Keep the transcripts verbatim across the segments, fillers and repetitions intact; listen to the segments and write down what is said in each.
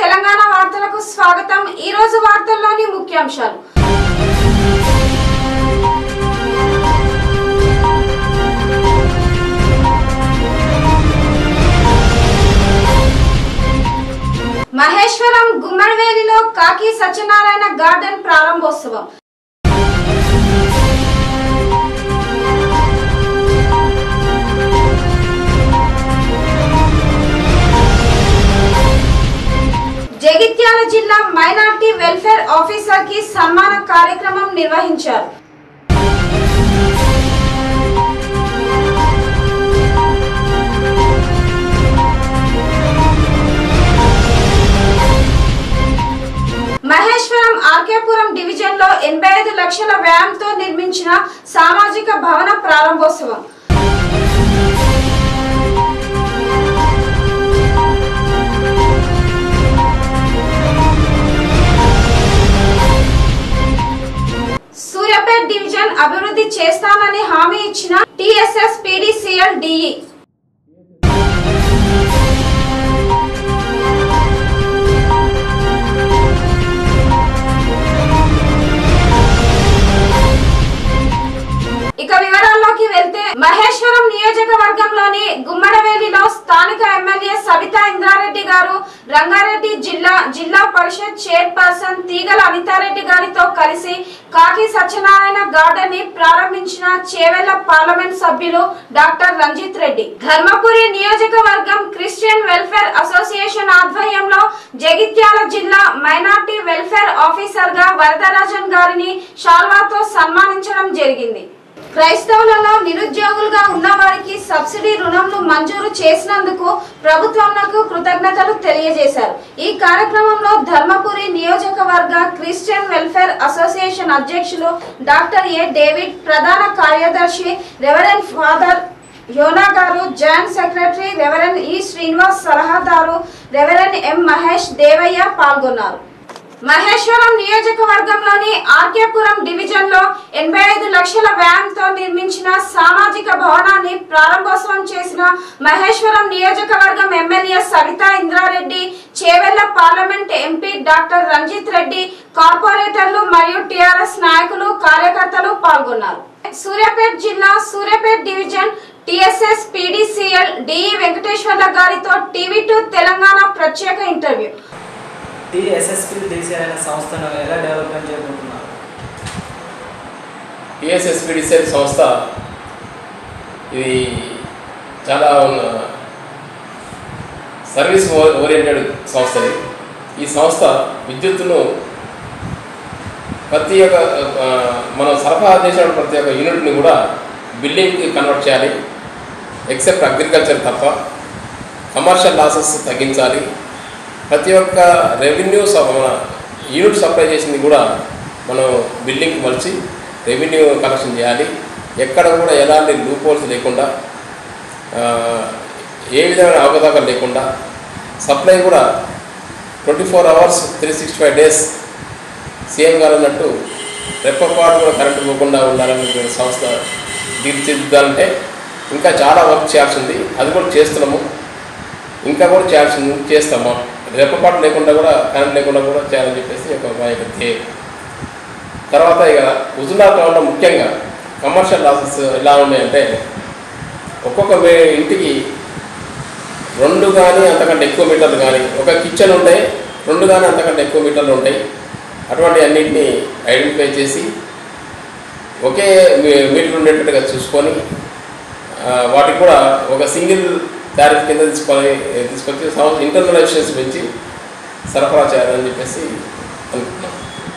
తెలంగాణ వార్తలకు స్వాగతం। ఈ రోజు వార్తల్లోని ముఖ్యాంశాలు। మహేశ్వరం గుమ్మడివేలిలో కాకి సత్యనారాయణ గార్డెన్ ప్రారంభోత్సవం। జగిత్యాల జిల్లా మైనారిటీ వెల్ఫేర్ ఆఫీసర్ కి సన్మాన కార్యక్రమం నిర్వహించారు। మహేశ్వరం ఆర్కేపురం డివిజన్ లో ఎనభై ఐదు లక్షల వ్యయంతో నిర్మించిన సామాజిక భవన ప్రారంభోత్సవం। సూర్యాపేట డివిజన్ అభివృద్ధి చేస్తానని హామీ ఇచ్చిన టీఎస్ఎస్ పీడీసీఎల్ డిఈ। ఇక వివరాల్లోకి వెళ్తే మహేశ్వరం నియోజకవర్గంలోని గుమ్మడివేలిలో స్థానిక ఎమ్మెల్యే సబితా ఇంద్రారెడ్డి గారు రంగారెడ్డి జిల్లా జిల్లా పరిషత్ చైర్పర్సన్ తీగల అనితారెడ్డి గారితో కలిసి కాకి సత్యనారాయణ గార్డెన్ ని ప్రారంభించిన చేవెళ్ల పార్లమెంట్ సభ్యులు డాక్టర్ రంజిత్ రెడ్డి। ధర్మపురి నియోజకవర్గం క్రిస్టియన్ వెల్ఫేర్ అసోసియేషన్ ఆధ్వర్యంలో జగిత్యాల జిల్లా మైనారిటీ వెల్ఫేర్ ఆఫీసర్ గా వరదరాజన్ గారిని శాల్వాతో సన్మానించడం జరిగింది। క్రైస్తవులలో నిరుద్యోగులుగా ఉన్న వారికి సబ్సిడీ రుణంను మంజూరు చేసినందుకు ప్రభుత్వంకు కృతజ్ఞతలు తెలియజేశారు। ఈ కార్యక్రమంలో ధర్మపురి నియోజకవర్గ క్రిస్టియన్ వెల్ఫేర్ అసోసియేషన్ అధ్యక్షులు డాక్టర్ ఏ డేవిడ్, ప్రధాన కార్యదర్శి రెవరెండ్ ఫాదర్ యోనా గారు, జాయింట్ సెక్రటరీ రెవరెండ్ ఈ శ్రీనివాస్, సలహాదారు రెవరెండ్ ఎం మహేష్ దేవయ్య పాల్గొన్నారు। మహేశ్వరం నియోజకవర్గంలోని ఆర్కేపురం డివిజన్ లో ఎనభై ఐదు లక్షల వ్యయంతో నిర్మించిన సామాజిక భవనాన్ని ప్రారంభోత్సవం చేసిన మహేశ్వరం నియోజకవర్గం MLA Sabitha Indra Reddy, Chevella parliament MP doctor Ranjith Reddy, కార్పొరేటర్లు మరియు టీఆర్ఎస్ నాయకులు, కార్యకర్తలు పాల్గొన్నారు। సూర్యాపేట జిల్లా Suryapet division TSS PDCL DE వెంకటేశ్వర్ల గారితో టీవీ టూ తెలంగాణ ప్రత్యేక ఇంటర్వ్యూ। టీఎస్ఎస్పీడీసీఎల్ అనే సంస్థను ఎలా డెవలప్మెంట్ చేయబోతున్నారు? టీఎస్ఎస్పీడీసీఎల్ సంస్థ ఇది చాలా సర్వీస్ ఓరియంటెడ్ సంస్థ। ఈ సంస్థ విద్యుత్తును ప్రతి ఒక్క మనం సరఫరా చేసిన ప్రతి ఒక్క యూనిట్ని కూడా బిల్డింగ్కి కన్వర్ట్ చేయాలి, ఎక్సెప్ట్ అగ్రికల్చర్ తప్ప। కమర్షియల్ లాసెస్ తగ్గించాలి। ప్రతి ఒక్క రెవెన్యూ మన యూనిట్ సప్లై చేసింది కూడా మనం బిల్డింగ్కి మలిచి రెవెన్యూ కలెక్షన్ చేయాలి। ఎక్కడ కూడా ఎలాంటి లూప్ హోల్స్ లేకుండా, ఏ విధమైన అవకతవకలు లేకుండా, సప్లై కూడా twenty four hours three sixty five days CM గారు అన్నట్టు రెప్పపాటు కూడా కరెంటు పోకుండా ఉండాలని సంస్థ తీర్చిదిద్దాలంటే ఇంకా చాలా వర్క్ చేయాల్సి ఉంది। అది కూడా చేస్తున్నాము, ఇంకా కూడా చేయాల్సి చేస్తాము। రెప్పపాటు లేకుండా కూడా, కరెంట్ లేకుండా కూడా చేయాలని చెప్పేసి ఒక మా యొక్క ధ్యేయం। తర్వాత ఇక హుజూర్నగర్ టౌన్లో ముఖ్యంగా కమర్షియల్ లాసెస్ ఎలా ఉన్నాయంటే, ఒక్కొక్క ఇంటికి రెండు కానీ అంతకంటే ఎక్కువ మీటర్లు కానీ, ఒక కిచెన్ ఉంటాయి, రెండు కానీ అంతకంటే ఎక్కువ మీటర్లు ఉంటాయి। అటువంటి అన్నింటినీ ఐడెంటిఫై చేసి ఒకే మీటర్ ఉండేటట్టుగా చూసుకొని వాటికి కూడా ఒక సింగిల్ టారిఫ్ కింద తీసుకొని తీసుకొచ్చి ఇంటర్నల్ ఎఫిషియన్సీ పెంచి సరఫరా చేయాలని చెప్పేసి అనుకుంటున్నాం।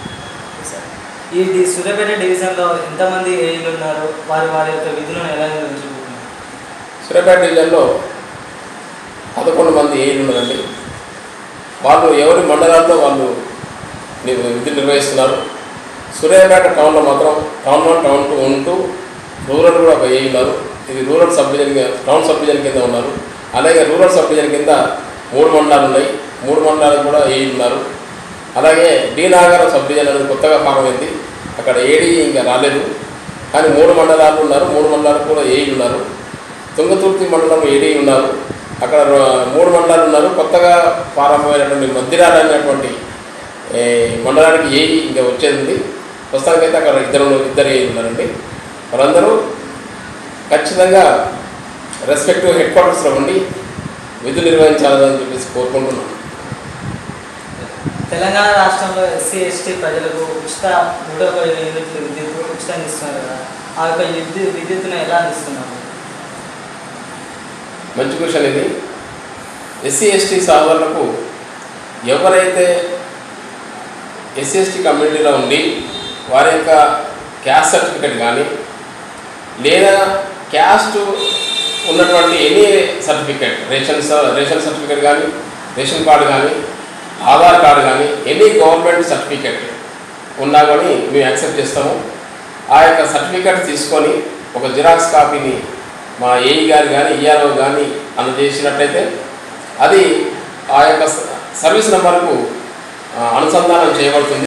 ఈ సూర్యాపేట డివిజన్లో ఎంతమంది ఏఈలు ఉన్నారు? వారి వారి యొక్క విధులను ఎలా నిర్వహించుకుంటున్నారు? సూర్యాపేట డివిజన్లో పదకొండు మంది ఏఈలు ఉన్నారండి। వాళ్ళు ఎవరి మండలాల్లో వాళ్ళు విధులు నిర్వహిస్తున్నారు। సూర్యాపేట టౌన్లో మాత్రం టౌన్ వన్, టౌన్ టూ ఉంటూ రూరల్ కూడా ఒక ఏఈ ఉన్నారు। ఇది rural subdivision, town subdivision కింద ఉన్నారు। అలాగే రూరల్ సబ్ డివిజన్ కింద మూడు మండలాలు ఉన్నాయి, మూడు మండలాలు కూడా ఏఈ ఉన్నారు। అలాగే డి నాగరం సబ్ డివిజన్ అనేది కొత్తగా ఫారం అయింది, అక్కడ ఏడీ ఇంకా రాలేదు, కానీ మూడు మండలాలు ఉన్నారు, మూడు మండలాలు కూడా ఏఈ ఉన్నారు। తుంగతుర్తి మండలం ఏడీ ఉన్నారు, అక్కడ మూడు మండలాలు ఉన్నారు. కొత్తగా ప్రారంభమైనటువంటి మద్దిరాల అనేటువంటి మండలానికి ఏ ఇంకా వచ్చేది ఉంది. ప్రస్తుతానికైతే అక్కడ ఇద్దరు ఇద్దరు ఏ ఉన్నారండి. వాళ్ళందరూ ఖచ్చితంగా రెస్పెక్టివ్ హెడ్ క్వార్టర్స్లో ఉండి విధులు నిర్వహించాలని చెప్పేసి కోరుకుంటున్నాను. తెలంగాణ రాష్ట్రంలో ఎస్సీ ఎస్టీ ప్రజలకు ఉచిత నూట ఒక యూనిట్లు విద్యుత్ ఉచితంగా ఇస్తున్నారు కదా, ఆ యొక్క విద్యుత్ విద్యుత్తును ఎలా అందిస్తున్నారు? మంచి క్వశ్చన్ ఇది. ఎస్సీ ఎస్టీ సోదరులకు ఎవరైతే ఎస్సీ ఎస్టీ కమ్యూనిటీలో ఉండి వారి యొక్క క్యాస్ట్ సర్టిఫికేట్ కానీ లేదా క్యాస్ట్ ఉన్నటువంటి any certificate ration ration certificate కానీ రేషన్ కార్డు కానీ ఆధార్ కార్డు కానీ ఎనీ గవర్నమెంట్ సర్టిఫికేట్ ఉన్నా కానీ మేము యాక్సెప్ట్ చేస్తాము. ఆ యొక్క సర్టిఫికేట్ తీసుకొని ఒక జిరాక్స్ కాపీని మా ఏఈ గారు కానీ ఈఆర్ఓ కానీ అందజేసినట్లయితే అది ఆ యొక్క సర్వీస్ నెంబర్కు అనుసంధానం చేయబడుతుంది.